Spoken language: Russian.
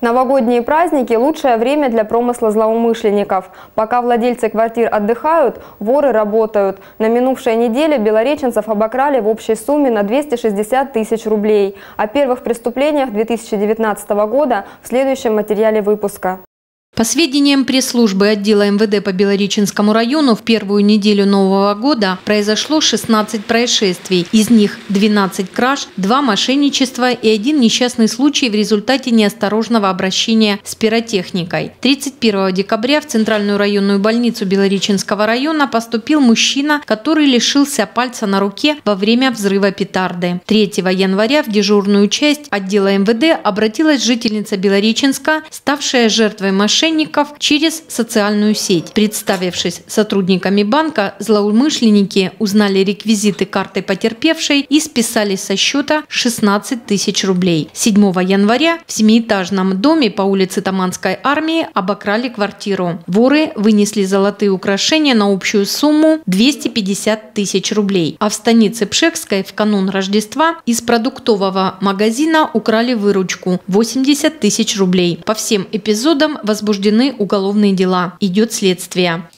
Новогодние праздники – лучшее время для промысла злоумышленников. Пока владельцы квартир отдыхают, воры работают. На минувшей неделе белореченцев обокрали в общей сумме на 260 тысяч рублей. О первых преступлениях 2019 года в следующем материале выпуска. По сведениям пресс-службы отдела МВД по Белореченскому району, в первую неделю Нового года произошло 16 происшествий. Из них 12 краж, 2 мошенничества и 1 несчастный случай в результате неосторожного обращения с пиротехникой. 31 декабря в Центральную районную больницу Белореченского района поступил мужчина, который лишился пальца на руке во время взрыва петарды. 3 января в дежурную часть отдела МВД обратилась жительница Белореченска, ставшая жертвой мошенников через социальную сеть. Представившись сотрудниками банка, злоумышленники узнали реквизиты карты потерпевшей и списали со счета 16 тысяч рублей. 7 января в 7-этажном доме по улице Таманской армии обокрали квартиру. Воры вынесли золотые украшения на общую сумму 250 тысяч рублей. А в станице Пшекской в канун Рождества из продуктового магазина украли выручку – 80 тысяч рублей. По всем эпизодам возбуждены уголовные дела. Идет следствие.